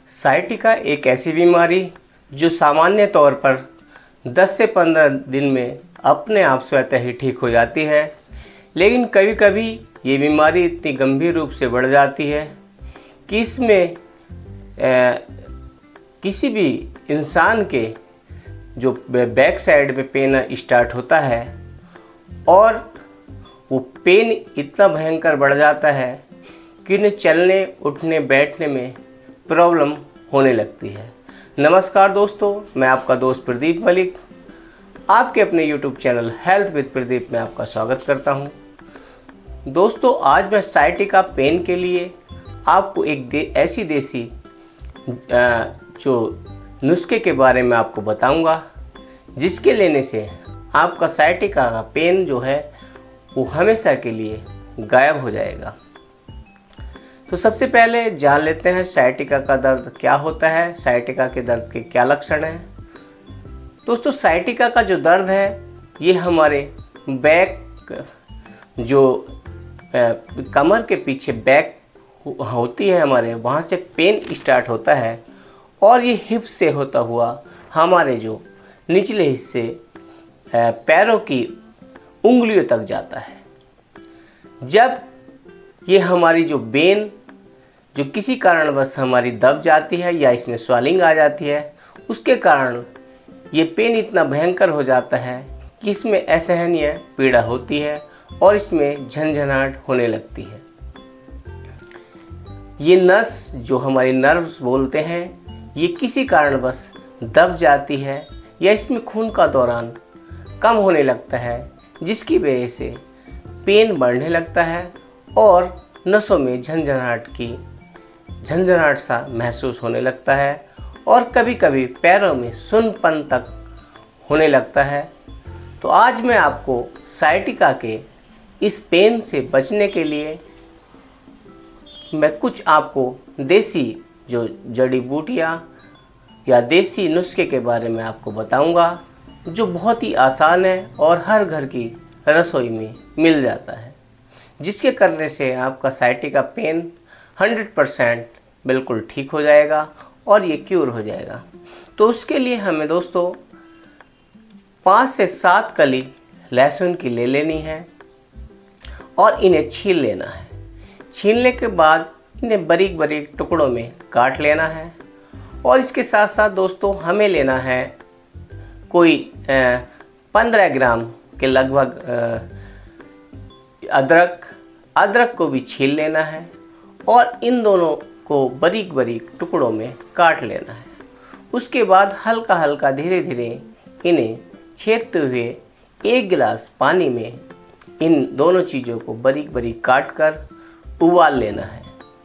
Sciatica एक ऐसी बीमारी जो सामान्य तौर पर 10 से 15 दिन में अपने आप स्वतः ही ठीक हो जाती है, लेकिन कभी कभी ये बीमारी इतनी गंभीर रूप से बढ़ जाती है कि इसमें किसी भी इंसान के जो बैक साइड में पेन स्टार्ट होता है और वो पेन इतना भयंकर बढ़ जाता है कि उन्हें चलने उठने बैठने में प्रॉब्लम होने लगती है। नमस्कार दोस्तों, मैं आपका दोस्त प्रदीप मलिक आपके अपने YouTube channel health with Pradeep में आपका स्वागत करता हूं। दोस्तों, आज मैं साइटिका पेन के लिए आपको एक ऐसी देसी जो नुस्खे के बारे में आपको बताऊंगा, जिसके लेने से आपका साइटिका का पेन जो है वो हमेशा के लिए गायब हो जाएगा। तो सबसे पहले जान लेते हैं साइटिका का दर्द क्या होता है, साइटिका के दर्द के क्या लक्षण हैं। दोस्तों, साइटिका का जो दर्द है ये हमारे बैक जो कमर के पीछे बैक होती है हमारे, वहाँ से पेन स्टार्ट होता है और ये हिप से होता हुआ हमारे जो निचले हिस्से पैरों की उंगलियों तक जाता है। जब ये हमारी जो बेन जो किसी कारणवश हमारी दब जाती है या इसमें स्वेलिंग आ जाती है, उसके कारण ये पेन इतना भयंकर हो जाता है कि इसमें असहनीय पीड़ा होती है और इसमें झंझनाहट होने लगती है। ये नस जो हमारी नर्व्स बोलते हैं, ये किसी कारणवश दब जाती है या इसमें खून का दौरान कम होने लगता है, जिसकी वजह से पेन बढ़ने लगता है और नसों में झंझनाहट सा महसूस होने लगता है और कभी कभी पैरों में सुन्नपन तक होने लगता है। तो आज मैं आपको साइटिका के इस पेन से बचने के लिए मैं कुछ आपको देसी जो जड़ी बूटियाँ या देसी नुस्खे के बारे में आपको बताऊंगा, जो बहुत ही आसान है और हर घर की रसोई में मिल जाता है, जिसके करने से आपका साइटिका पेन 100% बिल्कुल ठीक हो जाएगा और ये क्यूर हो जाएगा। तो उसके लिए हमें दोस्तों 5 से 7 कली लहसुन की ले लेनी है और इन्हें छील लेना है। छीलने के बाद इन्हें बारीक बारीक टुकड़ों में काट लेना है और इसके साथ साथ दोस्तों हमें लेना है कोई 15 ग्राम के लगभग अदरक को भी छील लेना है और इन दोनों को बारीक बारीक टुकड़ों में काट लेना है। उसके बाद हल्का हल्का धीरे धीरे इन्हें छेदते हुए 1 गिलास पानी में इन दोनों चीज़ों को बारीक बारीक काट कर उबाल लेना है।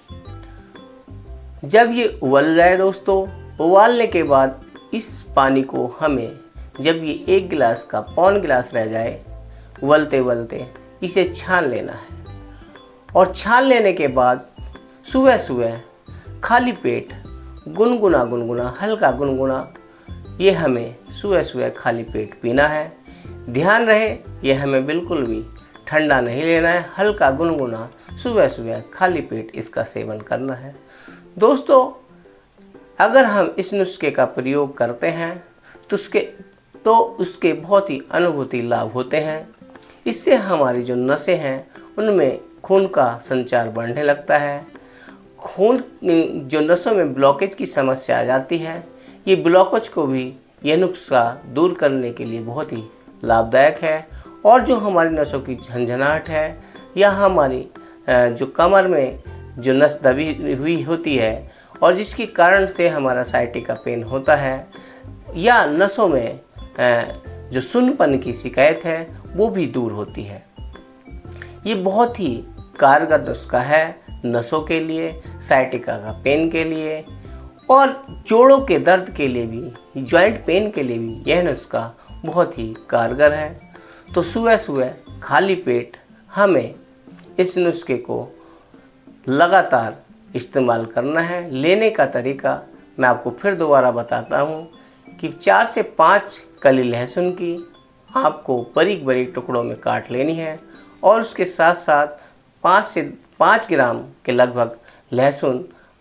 जब ये उबल जाए दोस्तों, उबालने के बाद इस पानी को हमें, जब ये 1 गिलास का पौन गिलास रह जाए उबलते उबलते, इसे छान लेना है। और छान लेने के बाद सुबह सुबह खाली पेट गुनगुना हल्का गुनगुना ये हमें सुबह सुबह खाली पेट पीना है। ध्यान रहे ये हमें बिल्कुल भी ठंडा नहीं लेना है, हल्का गुनगुना सुबह सुबह खाली पेट इसका सेवन करना है। दोस्तों, अगर हम इस नुस्खे का प्रयोग करते हैं तो उसके बहुत ही अनुभूति लाभ होते हैं। इससे हमारी जो नसें हैं उनमें खून का संचार बढ़ने लगता है। खून जो नसों में ब्लॉकेज की समस्या आ जाती है, ये ब्लॉकेज को भी यह नुस्खा दूर करने के लिए बहुत ही लाभदायक है। और जो हमारी नसों की झंझनाहट है या हमारी जो कमर में जो नस दबी हुई होती है और जिसके कारण से हमारा साइटिका पेन होता है, या नसों में जो सुन्नपन की शिकायत है वो भी दूर होती है। ये बहुत ही कारगर नुस्खा है नसों के लिए, साइटिका का पेन के लिए और जोड़ों के दर्द के लिए भी, जॉइंट पेन के लिए भी यह नुस्खा बहुत ही कारगर है। तो सुबह सुबह खाली पेट हमें इस नुस्खे को लगातार इस्तेमाल करना है। लेने का तरीका मैं आपको फिर दोबारा बताता हूँ कि 4 से 5 कली लहसुन की आपको बारीक बारीक टुकड़ों में काट लेनी है और उसके साथ साथ 5 से 5 ग्राम के लगभग लहसुन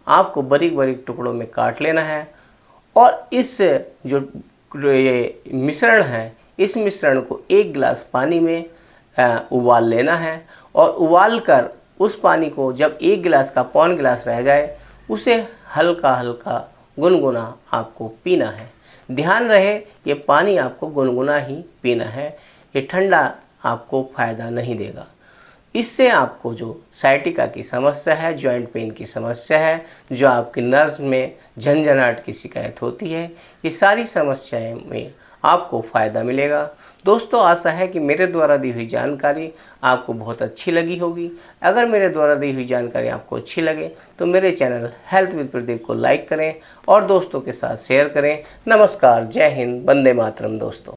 आपको बारीक बारीक टुकड़ों में काट लेना है और इस जो ये मिश्रण है, इस मिश्रण को 1 गिलास पानी में उबाल लेना है और उबाल कर उस पानी को जब 1 गिलास का पौन गिलास रह जाए उसे हल्का हल्का गुनगुना आपको पीना है। ध्यान रहे ये पानी आपको गुनगुना ही पीना है, ये ठंडा आपको फ़ायदा नहीं देगा। इससे आपको जो साइटिका की समस्या है, जॉइंट पेन की समस्या है, जो आपकी नर्व्स में झंझनाहट की शिकायत होती है, ये सारी समस्याएं में आपको फ़ायदा मिलेगा। दोस्तों, आशा है कि मेरे द्वारा दी हुई जानकारी आपको बहुत अच्छी लगी होगी। अगर मेरे द्वारा दी हुई जानकारी आपको अच्छी लगे तो मेरे चैनल हेल्थ विद प्रदीप को लाइक करें और दोस्तों के साथ शेयर करें। नमस्कार, जय हिंद, वंदे मातरम दोस्तों।